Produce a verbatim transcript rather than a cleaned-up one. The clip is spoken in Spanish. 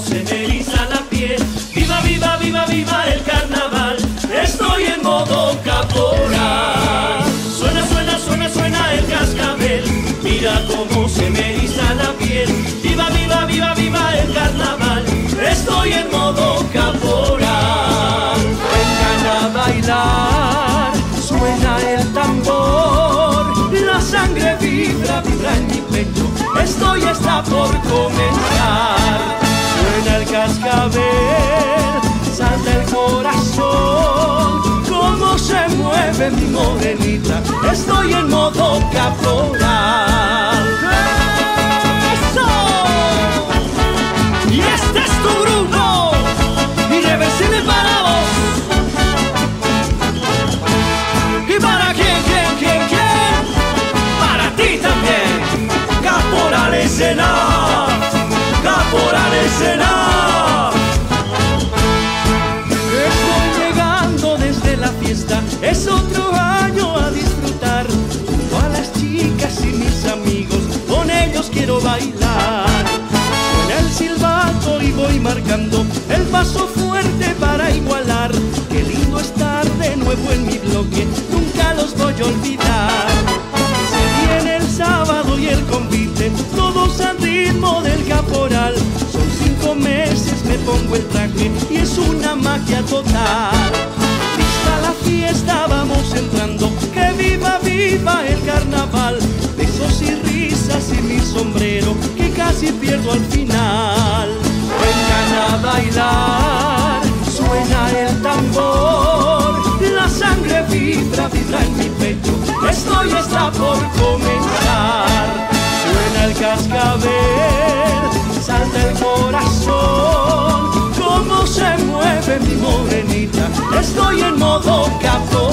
se me eriza la piel. Viva, viva, viva, viva el carnaval. Estoy en modo caporal. Suena, suena, suena, suena el cascabel. Mira cómo se me eriza la piel. Viva, viva, viva, viva el carnaval. Estoy en modo caporal. Vengan a bailar, suena el tambor. La sangre vibra, vibra en mi pecho. Esto ya está por comenzar. Suena el cascabel, salta el corazón. Cómo se mueve mi morenita. Estoy en modo caporal. ¡Eso! Y este es tu grupo Irreversible para vos. ¿Y para quién, quién, quién, quién? Para ti también. Caporal escena, Caporal escena. Estoy llegando desde la fiesta, es otro año a disfrutar. Junto a las chicas y mis amigos, con ellos quiero bailar. Suena el silbato y voy marcando el paso fuerte para igualar. Qué lindo estar de nuevo en mi bloque, nunca los voy a olvidar. Se viene el sábado y el convite, todos al ritmo del caporal. Son cinco meses, me pongo el traje y es una magia total. Lista la fiesta, vamos entrando, que viva, viva el carnaval. Besos y risas y mi sombrero, que casi pierdo al final. Vengan a bailar, suena el tambor. La sangre vibra, vibra en mi pecho. Esto ya está por comenzar. Suena el cascabel, salta el corazón. Cómo se mueve mi morenita. Estoy en modo caporal.